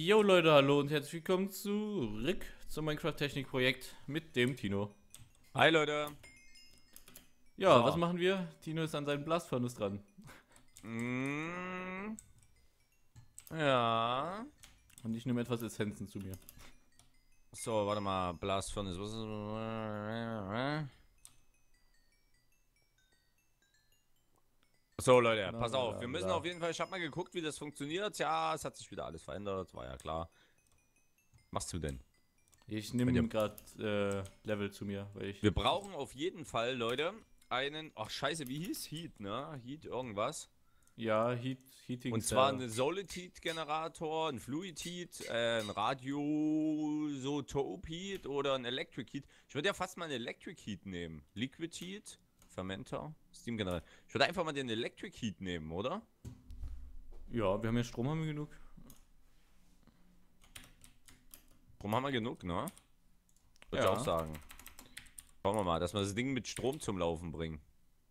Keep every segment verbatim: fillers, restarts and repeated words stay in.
Jo Leute, hallo und herzlich willkommen zurück zum Minecraft-Technik-Projekt mit dem Tino. Hi Leute. Ja, So. was machen wir? Tino ist an seinem Blast Furnace dran. Mm, ja. Und ich nehme etwas Essenzen zu mir. So, warte mal. Blast Furnace. Was ist... So Leute, pass auf. Wir müssen auf jeden Fall... Ich habe mal geguckt, wie das funktioniert. Ja, es hat sich wieder alles verändert. War ja klar. Machst du denn? Ich nehme gerade äh, Level zu mir, weil ich... Wir brauchen auf jeden Fall, Leute, einen... Ach scheiße, wie hieß? Heat, ne? Heat irgendwas. Ja, Heat, Heating Und zwar einen Solid Heat Generator, ein Fluid Heat, äh, ein Radioisotope Heat oder ein Electric Heat. Ich würde ja fast mal einen Electric Heat nehmen. Liquid Heat, Fermenter, Steam Generator. Ich würde einfach mal den Electric Heat nehmen, oder? Ja, wir haben ja Strom, haben wir genug. Strom haben wir genug, ne? Würde Ja. ich auch sagen. Schauen wir mal, dass wir das Ding mit Strom zum Laufen bringen.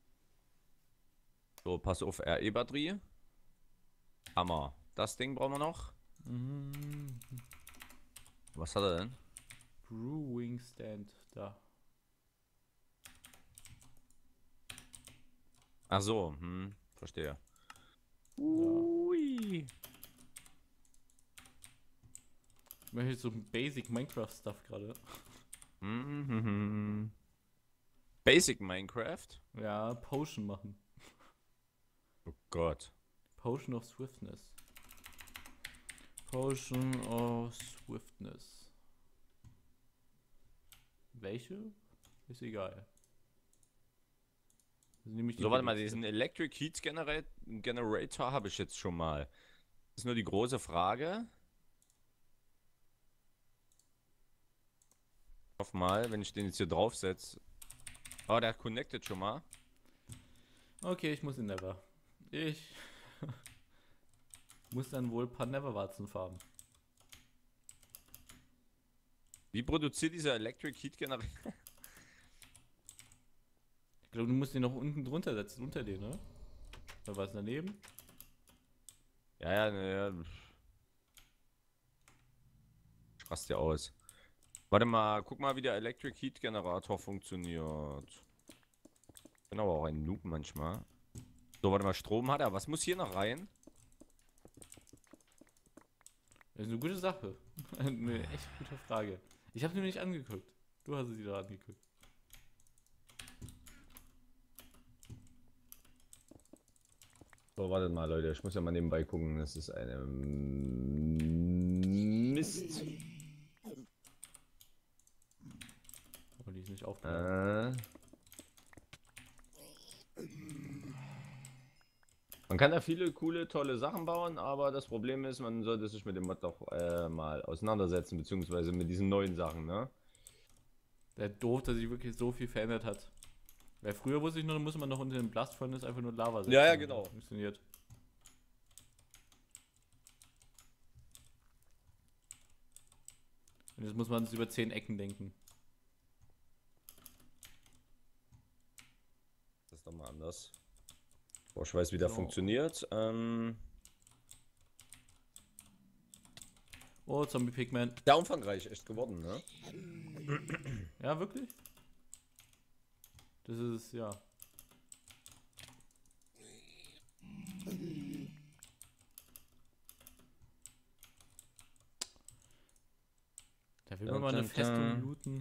So, pass auf, R E-Batterie. Hammer. Das Ding brauchen wir noch. Mhm. Was hat er denn? Brewing Stand, da. Ach so, hm, verstehe. Ui. Ich mache jetzt so Basic Minecraft Stuff gerade. Mhm. Basic Minecraft? Ja, Potion machen. Oh Gott. Potion of Swiftness. Potion of Swiftness. Welche? Ist egal. Die So, warte mal, diesen Electric Heat Genera Generator habe ich jetzt schon mal. Das ist nur die große Frage. Ich hoffe mal, wenn ich den jetzt hier draufsetze. Oh, der hat connected schon mal. Okay, ich muss in Never. Ich muss dann wohl ein paar Neverwarzen farmen. Wie produziert dieser Electric Heat Generator? Ich glaube, du musst den noch unten drunter setzen, unter den, ne? Oder was daneben? Ja, ja, ne, ich raste ja aus. Warte mal, guck mal, wie der Electric Heat Generator funktioniert. Ich bin aber auch ein Noob manchmal. So, warte mal, Strom hat er. Was muss hier noch rein? Das ist eine gute Sache. Eine echt gute Frage. Ich habe sie mir nicht angeguckt. Du hast sie da angeguckt. So, wartet mal, Leute. Ich muss ja mal nebenbei gucken. Das ist eine Mist. Aber die ist nicht aufgeladen. Äh. Man kann da viele coole, tolle Sachen bauen, aber das Problem ist, man sollte sich mit dem Mod doch äh, mal auseinandersetzen, beziehungsweise mit diesen neuen Sachen, ne? Der doof, dass sich wirklich so viel verändert hat. Weil früher wusste ich nur, da musste man noch unter den Blast Furnace einfach nur Lava setzen. Ja, ja, genau. Funktioniert. Und jetzt muss man es über zehn Ecken denken. Das ist doch mal anders. Boah, ich weiß, wie der So. funktioniert. Ähm Oh, Zombie Pigman. Sehr umfangreich echt geworden, ne? Ja, wirklich? Das ist, ja. Da will man mal eine Festung looten.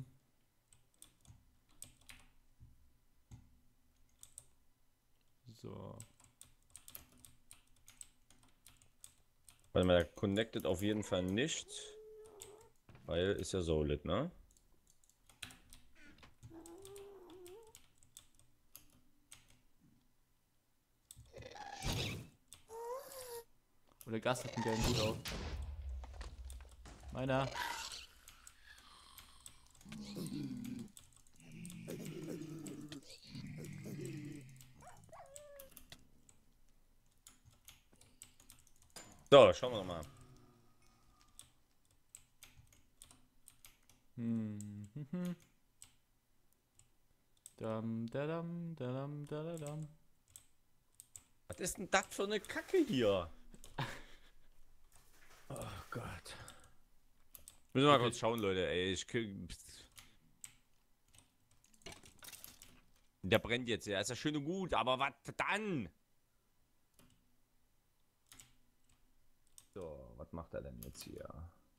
So. Weil man connected auf jeden Fall nicht. Weil ist ja Solid, ne? Und der Gast hat einen geilen Hut auf. Meiner. So, schauen wir mal. Hm. Hm. Dam, dadam, dadam, dadam. Was ist denn das für eine Kacke hier? Oh Gott. Müssen wir mal Okay. kurz schauen, Leute, ey. Ich krieg... Der brennt jetzt, ja. Ist ja schön und gut, aber was dann? So, was macht er denn jetzt hier?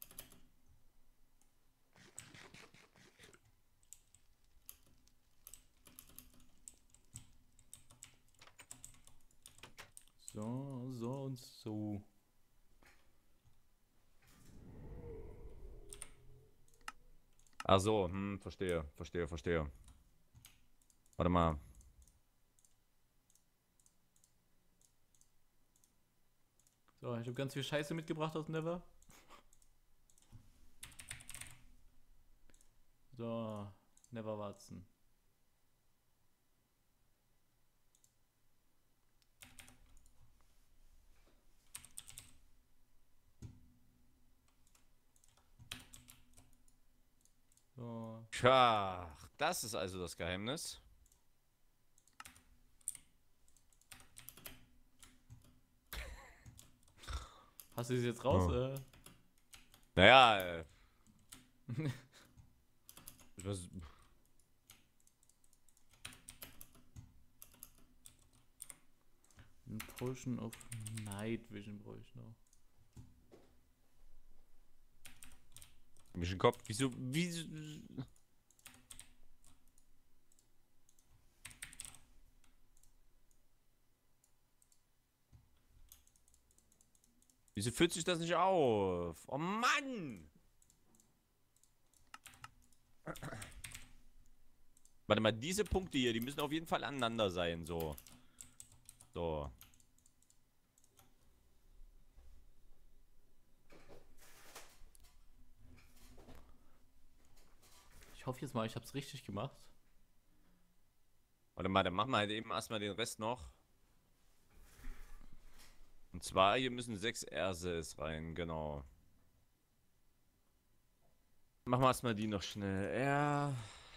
So, so und so. Ach so, hm, verstehe, verstehe, verstehe. Warte mal. So, ich habe ganz viel Scheiße mitgebracht aus Never. So, Never Watson. So, Tja, das ist also das Geheimnis. hast du es jetzt raus? Oh. Äh? Naja, äh. was, Ein Potion of Night Vision brauche ich noch. mich im Kopf. Wieso, wieso? Wieso fühlt sich das nicht auf? Oh Mann! Warte mal, diese Punkte hier, die müssen auf jeden Fall aneinander sein, so. So. Ich hoffe jetzt mal, ich habe es richtig gemacht. Warte mal, dann machen wir halt eben erstmal den Rest noch. Und zwar, hier müssen sechs Erses rein, genau. Machen wir erstmal die noch schnell. Ja.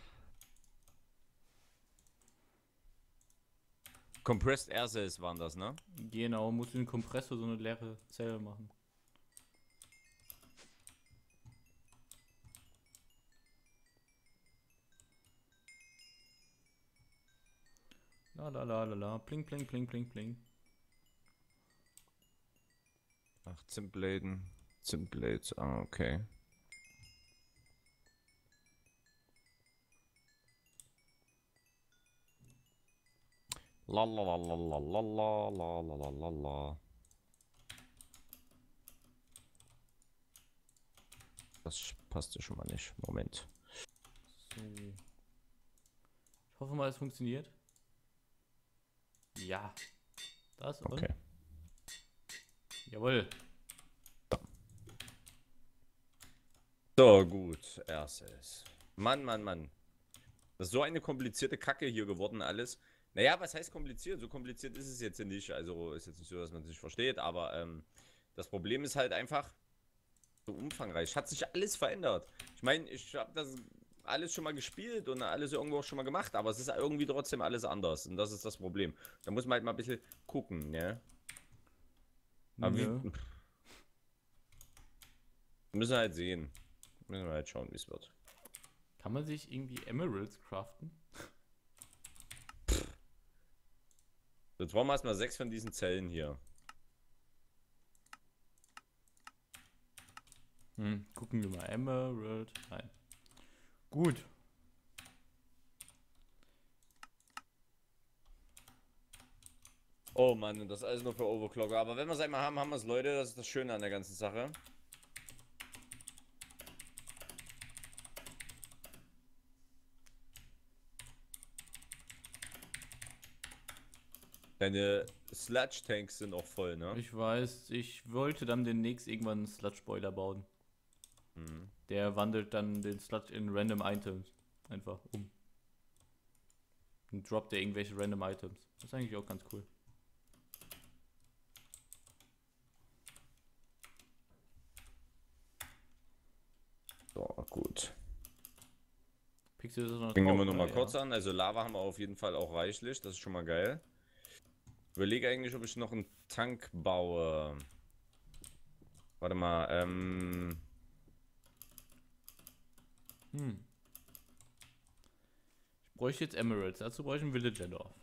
Compressed Erses waren das, ne? Genau, muss den Kompressor so eine leere Zelle machen. La la la la la, pling pling pling pling pling. Ach, Zimtbläden. Zimtblades, ah, okay. La la la la la la la la la la la la. Das passt ja schon mal nicht. Moment. So. Ich hoffe mal, es funktioniert. Ja. Das und? Okay. Jawohl. So, gut. Erstes. Mann, Mann, Mann. Das ist so eine komplizierte Kacke hier geworden alles. Naja, was heißt kompliziert? So kompliziert ist es jetzt nicht. Also ist jetzt nicht so, dass man es nicht versteht, aber ähm, das Problem ist halt einfach so umfangreich. Hat sich alles verändert. Ich meine, ich habe das alles schon mal gespielt und alles irgendwo auch schon mal gemacht, aber es ist irgendwie trotzdem alles anders. Und das ist das Problem. Da muss man halt mal ein bisschen gucken, ne? Aber Nö. wie, müssen wir halt sehen. Müssen wir halt schauen, wie es wird. Kann man sich irgendwie Emeralds craften? Jetzt brauchen wir erstmal sechs von diesen Zellen hier. Hm, gucken wir mal. Emerald. Nein. Gut. Oh Mann, und das alles nur für Overclocker. Aber wenn wir es einmal haben, haben wir es, Leute. Das ist das Schöne an der ganzen Sache. Deine Sludge-Tanks sind auch voll, ne? Ich weiß, ich wollte dann demnächst irgendwann einen Sludge-Boiler bauen. Mhm. Der wandelt dann den Sludge in random Items einfach um. Und droppt er irgendwelche random Items. Das ist eigentlich auch ganz cool. So, gut. Pixel ist noch Bringen drauf, wir nur ne? mal Ja. kurz an. Also Lava haben wir auf jeden Fall auch reichlich. Das ist schon mal geil. Überlege eigentlich, ob ich noch einen Tank baue. Warte mal, ähm... Hm. Ich bräuchte jetzt Emeralds. Dazu bräuchte ich ein Villager-Dorf.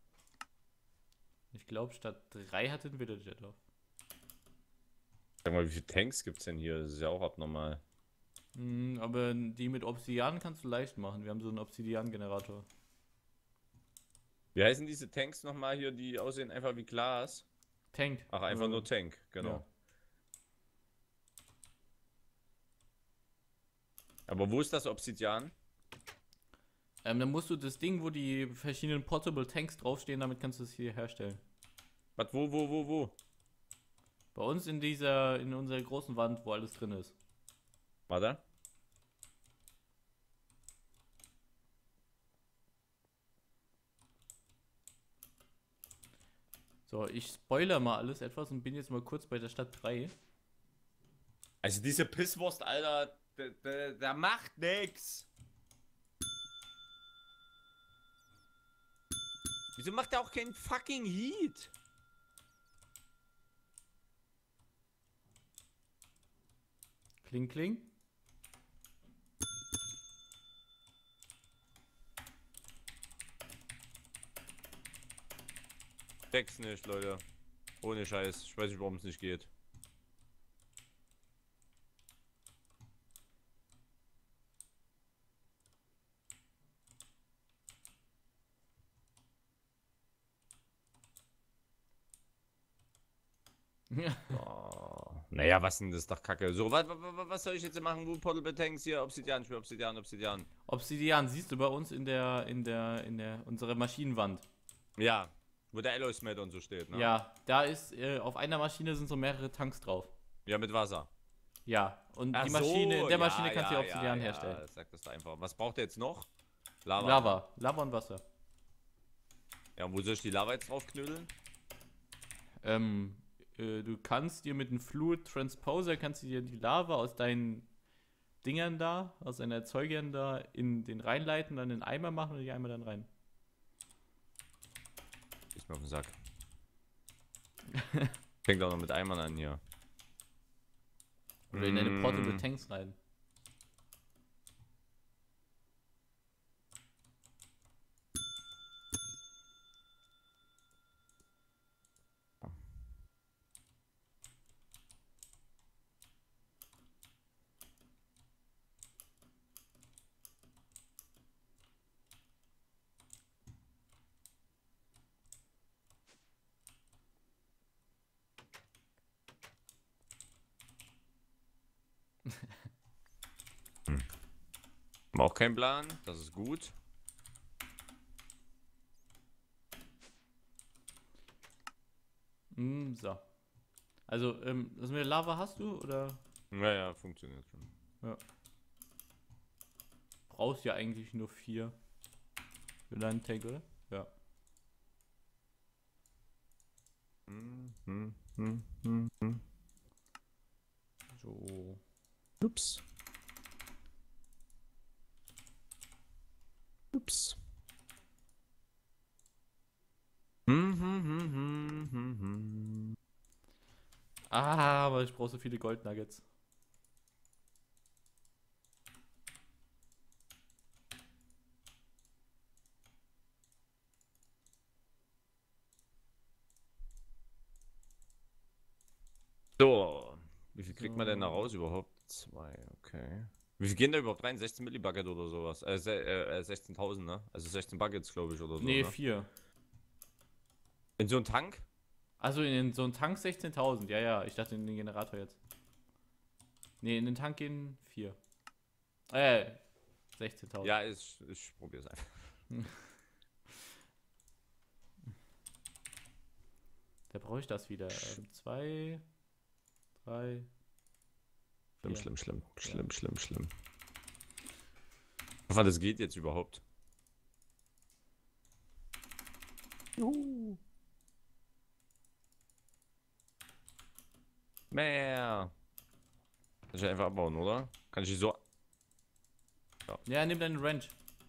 Ich glaube, statt drei hatte ein Villager-Dorf. Sag mal, wie viele Tanks gibt's denn hier? Das ist ja auch abnormal. Hm, aber die mit Obsidian kannst du leicht machen. Wir haben so einen Obsidian-Generator. Wie heißen diese Tanks nochmal hier, die aussehen einfach wie Glas? Tank. Ach, einfach äh, nur Tank, genau. ja. Aber wo ist das Obsidian? Ähm, dann musst du das Ding, wo die verschiedenen Portable Tanks draufstehen, damit kannst du es hier herstellen. Was, wo, wo, wo, wo? Bei uns in dieser, in unserer großen Wand, wo alles drin ist. Warte. So, ich spoiler mal alles etwas und bin jetzt mal kurz bei der Stadt drei. Also diese Pisswurst, Alter, der, der, der macht nix. Wieso macht er auch keinen fucking Heat? Kling, kling. Deck's nicht, Leute. Ohne Scheiß. Ich weiß nicht, warum es nicht geht. Oh. Naja, was denn? Das ist doch kacke. So, was, was soll ich jetzt machen? Wo Portable Tanks hier? Obsidian, ich will Obsidian, Obsidian. Obsidian siehst du bei uns in der, in der, in der, unsere Maschinenwand. Ja, wo der Alloy Smelter und so steht, ne? Ja, da ist, äh, auf einer Maschine sind so mehrere Tanks drauf. Ja, mit Wasser. Ja, und Ach die Maschine, so, in der ja, Maschine kannst du ja, ja Obsidian ja, herstellen. Ja, sag das da einfach. Was braucht er jetzt noch? Lava. Lava. Lava und Wasser. Ja, und wo soll ich die Lava jetzt drauf knüdeln? Ähm, äh, du kannst dir mit einem Fluid Transposer, kannst du dir die Lava aus deinen Dingern da, aus deinen Erzeugern da in den reinleiten, dann in den Eimer machen und die Eimer dann rein. Ist mir auf den Sack. Fängt auch noch mit Eimern an hier. Oder in deine Portable Mm. Tanks rein. Haben auch keinen Plan, das ist gut. Mm, so. Also, ähm, das mit der Lava hast du oder Naja, funktioniert schon. brauchst ja eigentlich nur vier für deinen Tank, oder? Ja. Hm, hm, hm, hm, hm. So. Ups. Ups. Hm, hm, hm, hm, hm, hm. Ah, aber ich brauche so viele Gold Nuggets. So. Wie viel kriegt man denn da So. raus überhaupt? Zwei, okay. Wie viel gehen da überhaupt rein? sechzehn Millibucket oder sowas? Äh, se- äh, sechzehntausend, ne? Also sechzehn Buckets, glaube ich, oder so. Nee, Ne? vier. In so einen Tank? Also in so einen Tank sechzehntausend. Ja, ja, ich dachte in den Generator jetzt. Nee, in den Tank gehen vier. Äh, sechzehntausend. Ja, ich, ich probiere es einfach. Da brauche ich das wieder. Ähm, zwei, drei, Schlimm, vier. schlimm, schlimm, schlimm, schlimm, schlimm. Ich hoffe, das geht jetzt überhaupt. Uh. Mehr. Kann ich einfach abbauen, oder? Kann ich die so. Ja, nimm deine Ranch.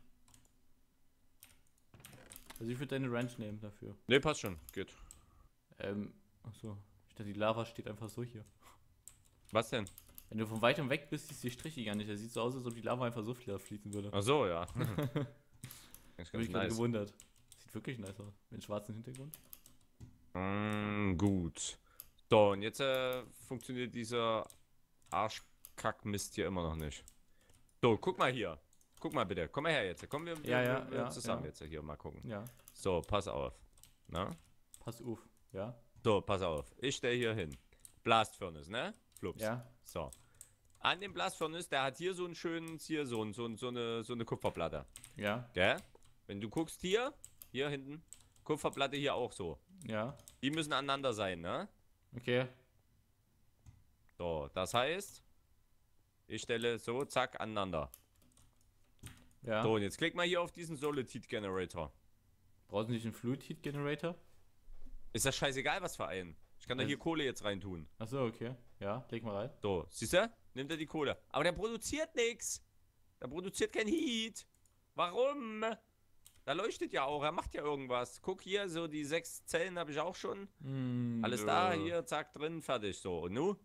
Also ich würde deine Ranch nehmen dafür. Ne, passt schon. Geht. Ähm, achso. Ich dachte, die Lava steht einfach so hier. Was denn? Wenn du von weitem weg bist, siehst du die Striche gar nicht. Das sieht so aus, als ob die Lava einfach so viel fließen würde. Ach so, ja. Ich habe mich gerade nice. gewundert. Sieht wirklich nice aus. Mit dem schwarzen Hintergrund. Mm, gut. So, und jetzt äh, funktioniert dieser Arschkackmist hier immer noch nicht. So, guck mal hier. Guck mal bitte. Komm mal her jetzt. Komm wir, Ja, wir, ja, wir ja, zusammen ja. jetzt hier mal gucken. Ja. So, pass auf. Na? Pass auf. Ja. So, pass auf. Ich stelle hier hin. Blast Furnace, ne? Flups. Ja. So. An dem Blast Furnace, der hat hier so einen schönen, hier so, ein, so, ein, so, eine, so eine Kupferplatte. Ja. Gell? Wenn du guckst hier, hier hinten, Kupferplatte hier auch so. Ja. Die müssen aneinander sein, ne? Okay. So, das heißt, ich stelle so, zack, aneinander. Ja. So, und jetzt klick mal hier auf diesen Solid Heat Generator. Brauchst du nicht einen Fluid Heat Generator? Ist das scheißegal, was für einen? Ich kann da Das- hier Kohle jetzt reintun. Achso, okay. Ja, leg mal rein. So, siehst du? Nimmt er die Kohle. Aber der produziert nichts. Der produziert kein Heat. Warum? Da leuchtet ja auch, er macht ja irgendwas. Guck hier, so die sechs Zellen habe ich auch schon. Hm, Alles ja. da, hier, zack, drin, fertig. So, und nu?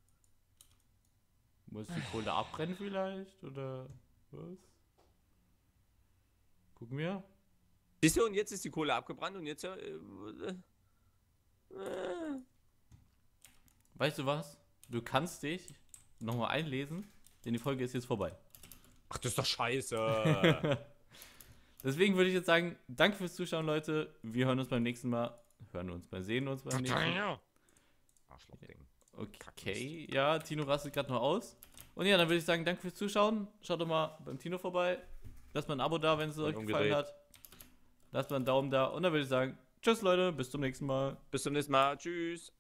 Muss die Kohle abbrennen vielleicht? Oder was? Gucken wir. Siehst du, und jetzt ist die Kohle abgebrannt und jetzt... Äh, äh, äh. Weißt du was? Du kannst dich nochmal einlesen, denn die Folge ist jetzt vorbei. Ach, das ist doch scheiße. Deswegen würde ich jetzt sagen, danke fürs Zuschauen, Leute. Wir hören uns beim nächsten Mal. Hören uns mal, sehen uns beim nächsten Mal. Arschloch-Ding. Okay, ja, Tino rastet gerade noch aus. Und ja, dann würde ich sagen, danke fürs Zuschauen. Schaut doch mal beim Tino vorbei. Lasst mal ein Abo da, wenn es euch gefallen hat. Lasst mal einen Daumen da. Und dann würde ich sagen, tschüss, Leute, bis zum nächsten Mal. Bis zum nächsten Mal. Tschüss.